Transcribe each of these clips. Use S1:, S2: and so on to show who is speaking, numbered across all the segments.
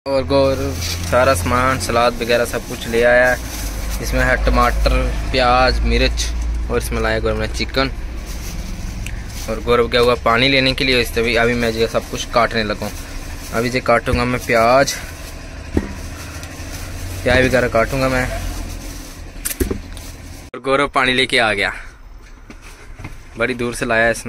S1: और गौर सारा सामान सलाद वगैरह सब कुछ ले आया है। इसमें है टमाटर, प्याज, मिर्च और इसमें लाया गौरव ने चिकन। और गौरव गया हुआ पानी लेने के लिए। इस अभी मैं जो सब कुछ काटने लगा। अभी जो काटूंगा मैं प्याज वगैरह काटूंगा मैं। और गौरव पानी लेके आ गया, बड़ी दूर से लाया इसने।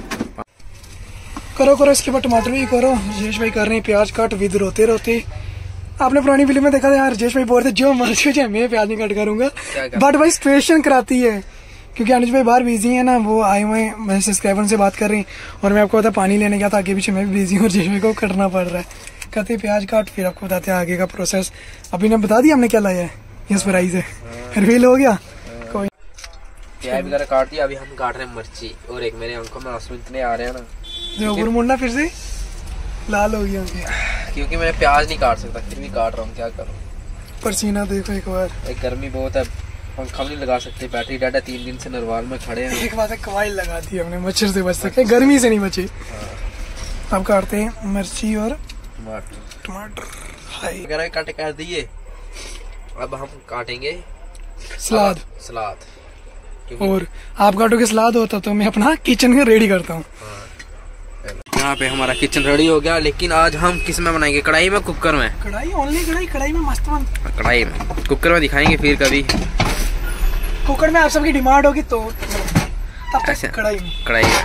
S2: करो इसके बाद टमाटर भी करो। राजेश भाई कर रहे हैं प्याज काट विद रोते रोते। आपने पुरानी फिल्म में देखा था यार, राजेश भाई बोलते जो मर्जी हो जाए मैं प्याज नहीं कट करूंगा, बट भाई सिचुएशन कराती है क्योंकि अनुज भाई बाहर बिजी है ना, वो आए हुए हैं, मैं सब्सक्राइबर से बात कर रही हूँ और मैं आपको बता पानी लेने गया था, आगे पीछे मैं भी बिजी हूँ और राजेश भाई को करना पड़ रहा है। कहते प्याज काट, फिर आपको बताते हैं आगे का प्रोसेस। अभी ने बता दिया हमने क्या लाया है, यस प्राइस है, रिवील हो गया। कोई
S1: प्याज वगैरह काट दिया। अभी हम काट रहे हैं मिर्ची और एक मेरे आंखों में आंसू इतने आ रहे हैं ना,
S2: ऊपर मुड़ना फिर से लाल हो गया
S1: क्योंकि मैं प्याज नहीं काट सकता, फिर भी काट रहा हूँ, क्या करूँ।
S2: पसीना देखो एक बार,
S1: एक गर्मी बहुत है, पंखा नहीं लगा सकते, बैटरी डाटा 3 दिन से नरवाल में खड़े हैं।
S2: एक बात है कवाई लगा दी हमने, मच्छर से बच सके, गर्मी से नहीं बचे। अब काटते हैं मिर्ची और टमाटर
S1: वगैरह काटे कर दिए। अब हम काटेंगे
S2: सलाद। और आप काटोगे सलाद होता तो मैं अपना किचन में रेडी करता हूँ।
S1: यहाँ पे हमारा किचन रेडी हो गया। लेकिन आज हम किस में बनाएंगे, कढ़ाई में, कुकर में?
S2: कढ़ाई ओनली कढ़ाई में मस्त बन।
S1: कढ़ाई में, कुकर में दिखाएंगे फिर कभी।
S2: कुकर में आप सबकी डिमांड होगी तो तब तक कढ़ाई में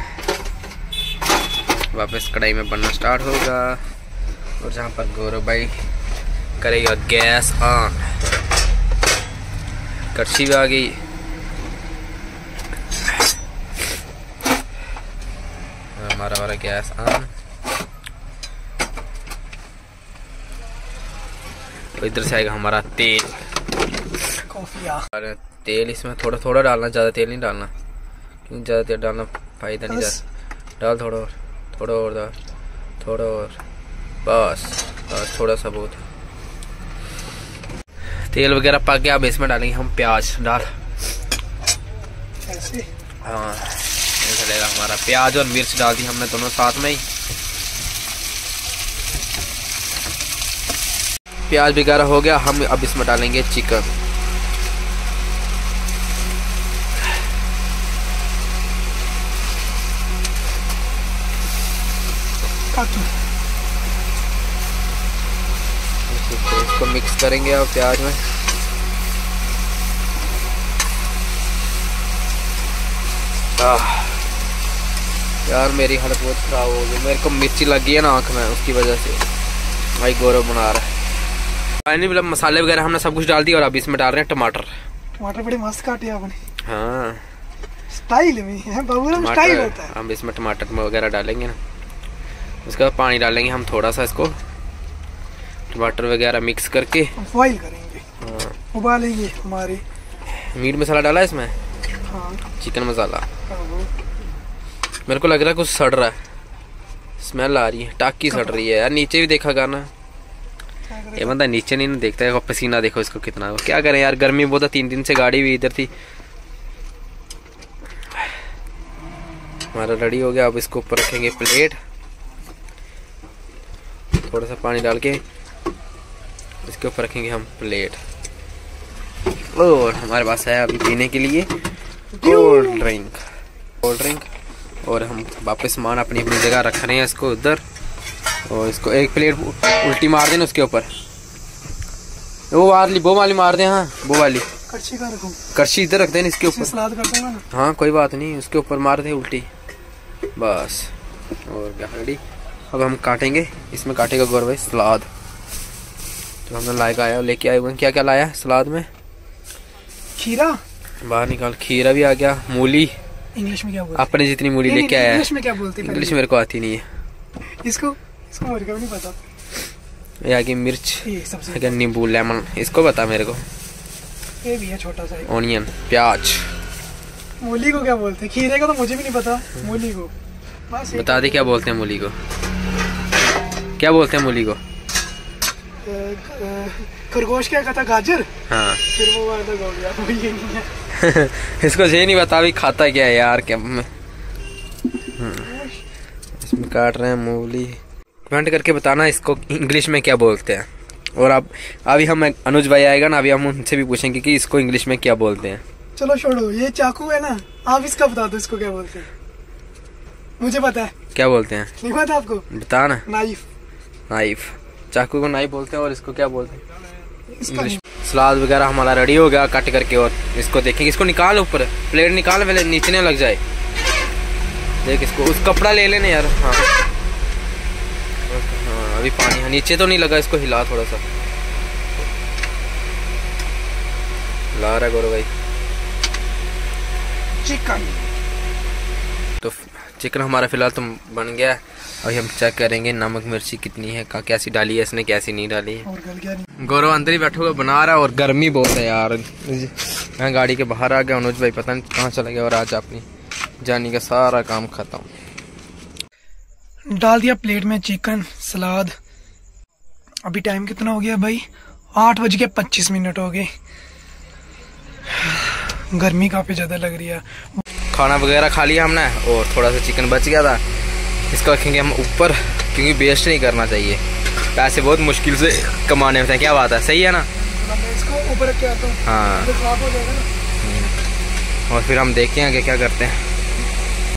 S1: वापस कढ़ाई में बनना स्टार्ट होगा। और जहाँ पर गौरव भाई करेगा गैस ऑन, कड़छी भी आ गई। हमारा वाला गैस ऑन। तो इधर से आएगा हमारा तेल। तेल इसमें थोड़ा थोड़ा डालना, ज़्यादा तेल नहीं डालना क्योंकि ज़्यादा तेल डालना फायदा नहीं। डाल थोड़ा और डाल, थोड़ा और, बस थोड़ा सा बहुत। तेल वगैरह पक गया। अब इसमें डालेंगे हम प्याज। डाल, हाँ चलेगा। हमारा प्याज और मिर्च डाल दी हमने दोनों साथ में ही। प्याज वगैरह हो गया। हम अब इसमें डालेंगे चिकन। इसको मिक्स करेंगे अब प्याज में। यार मेरी हालत बहुत खराब हो गई, मेरे को मिर्ची लग गई है ना आँख में, उसकी वजह से भाई गौरव बना रहा है। फाइनली मतलब मसाले वगैरह हमने सब कुछ डाल दिया और अब इसमें डाल रहे हैं टमाटर।
S2: टमाटर बड़े मस्त काटे आपने।
S1: हाँ
S2: स्टाइल में है बाबू, स्टाइल होता है।
S1: हम इसमें टमाटर वगैरह डालेंगे ना, उसके बाद पानी डालेंगे हम थोड़ा सा। इसको टमाटर वगैरह मिक्स करके
S2: बॉईल करेंगे। हाँ उबालेंगे। हमारे
S1: मीट मसाला डाला है इसमें।
S2: हाँ
S1: चिकन मसाला। मेरे को लग रहा है कुछ सड़ रहा है, स्मेल आ रही है, टाकी सड़ रही है यार। नीचे भी देखा गाना, ये बंदा नीचे नहीं देखता है। पसीना देखो इसको कितना। क्या करें यार, गर्मी बहुत है, 3 दिन से गाड़ी भी इधर थी। हमारा रेडी हो गया। अब इसको ऊपर रखेंगे प्लेट, थोड़ा सा पानी डाल के इसके ऊपर रखेंगे हम प्लेट। और हमारे पास है अभी पीने के लिए कोल्ड ड्रिंक। और हम वापस सामान अपनी अपनी जगह रख रहे हैं इसको उधर। और इसको एक प्लेट उल्टी मार देना उसके ऊपर, वो वाली मार दें। हाँ वो वाली कड़छी इधर रख देना इसके ऊपर।
S2: सलाद कर दूंगा ना।
S1: हाँ कोई बात नहीं, उसके ऊपर मार दे उल्टी, बस। और क्या रेडी। अब हम काटेंगे, इसमें काटेगा गौरव भाई सलाद। तो हमने लेके आए हुए हैं। क्या क्या लाया है सलाद में?
S2: खीरा
S1: बाहर निकाल। खीरा भी आ गया। मूली,
S2: इंग्लिश में क्या बोलते?
S1: अपने जितनी मूली लेके आया है।
S2: इंग्लिश में क्या बोलते हैं?
S1: इंग्लिश मेरे को आती नहीं है।
S2: इसको मेरे को नहीं पता।
S1: ये आगे मिर्च, आगे नींबू, लेमन, इसको बता मेरे को।
S2: ये भी है छोटा सा।
S1: ऑनियन, प्याज।
S2: मूली को क्या बोलते हैं? खीरे का तो मुझे भी नहीं पता। मूली को
S1: बता दे क्या बोलते हैं मूली को। क्या बोलते हैं मूली को?
S2: खरगोश क्या कहता? गाजर।
S1: हाँ
S2: फिर वो हो गया, वो ये नहीं है।
S1: इसको ये नहीं बता भी खाता क्या है यार। क्या इसमें काट रहे हैं मूली। कमेंट करके बताना इसको इंग्लिश में क्या बोलते हैं। और अब अभी हम अनुज भाई आएगा ना, अभी हम उनसे भी पूछेंगे कि इसको इंग्लिश में क्या बोलते हैं।
S2: चलो छोड़ो, ये चाकू है ना, आप इसका बता दो इसको क्या बोलते हैं। मुझे पता है
S1: क्या बोलते हैं।
S2: नहीं पता आपको?
S1: बता ना।
S2: नाइफ।
S1: नाइफ, चाकू को नाइफ बोलते हैं। और इसको क्या बोलते हैं
S2: इसका?
S1: सलाद वगैरह हमारा रेडी हो गया कट करके। और इसको देखेंगे, इसको निकाल, ऊपर प्लेट निकाल, पहले नीचे न लग जाए। देख इसको, उस कपड़ा ले लेने यार। हाँ हाँ, अभी पानी है नीचे तो नहीं लगा, इसको हिला थोड़ा सा। ला रहा गौरव भाई
S2: चिकन।
S1: तो चिकन हमारा फिलहाल तो बन गया। अभी हम चेक करेंगे नमक मिर्ची कितनी है, कैसी डाली है इसने, कैसी नहीं डाली है।
S2: और गल गया नहीं।
S1: गौरव अंदर ही बैठा हुआ बना रहा है और गर्मी बहुत है यार। मैं गाड़ी के बाहर आ गया, अनुज भाई पता नहीं कहाँ चला गया। और आज अपनी जानी का सारा काम खत्म।
S2: डाल दिया प्लेट में चिकन, सलाद। अभी टाइम कितना हो गया भाई? 8:25 हो गए। गर्मी काफी ज्यादा लग रही है।
S1: खाना वगैरह खा लिया हमने और थोड़ा सा चिकन बच गया था, इसको रखेंगे हम ऊपर क्योंकि वेस्ट नहीं करना चाहिए। पैसे बहुत मुश्किल से कमाने होते हैं। क्या बात है, सही है ना?
S2: इसको ऊपर रख के आता हूँ।
S1: हाँ,
S2: खराब हो जाएगा ना।
S1: और फिर हम देखते हैं आगे क्या करते हैं।